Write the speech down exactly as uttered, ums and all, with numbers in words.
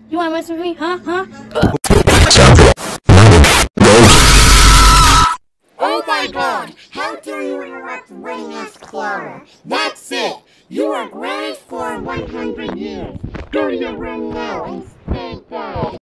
You wanna mess with me? Huh? Huh? Oh my god! How dare you interrupt Winning-ass Clara? That's it! You are grounded for one hundred years! Go to your room now and stay dead!